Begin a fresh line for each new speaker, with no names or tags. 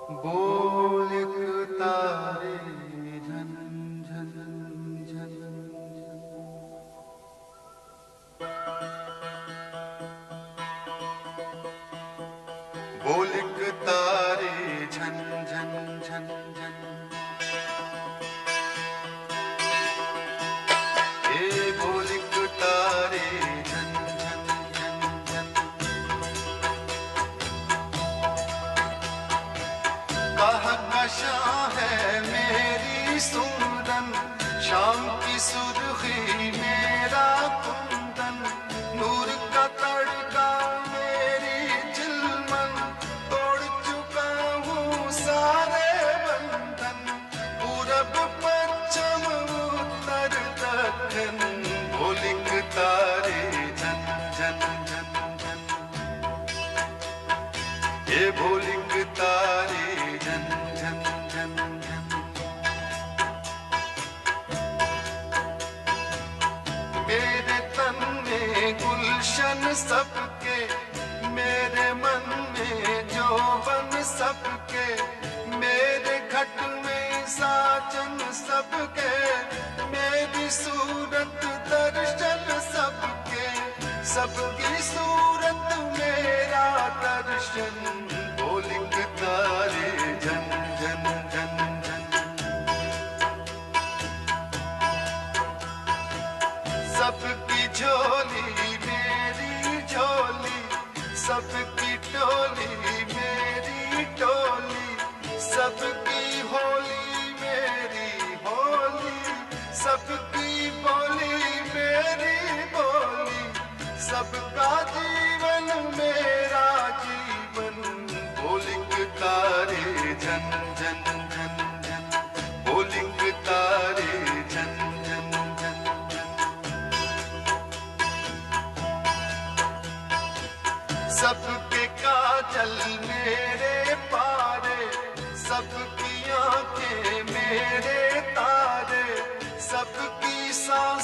बोल एक तारे झन झन झन, बोल एक तारे झन झन झन झन, ए बोल एक तारे झन झन झन झन, कहकशां है मेरी सुमरन, शाम की सुर्खी मेरा कुंदन, नूर का तड़का मेरी चिलमन, तोड़ चुका हूँ सारे बंधन, पूरब पश्चिम उत्तर दक्षिण, बोल एक तारे झन झन झन झन, ये बोल एक तारे झन झन झन झन, मेरे तन में गुलशन सबके, मेरे मन में जौवन सबके, मेरे घट में साजन सबके, मेरी सूरत दर्शन सबके, सबकी सूरत मेरा दर्शन, बोल एक तारे झन झन झन झन, सबकी झोली मेरी झोली, सबकी टोली मेरी टोली, सबकी होली मेरी होली, सबकी बोली मेरी बोली, सबका जीवन मेरा जीवन, बोल एक तारे झन झन झन झन, बोल एक तारे झन झन झन झन, सबके काजल मेरे पारे, सबकी आंखें मेरे तारे, सबकी सांस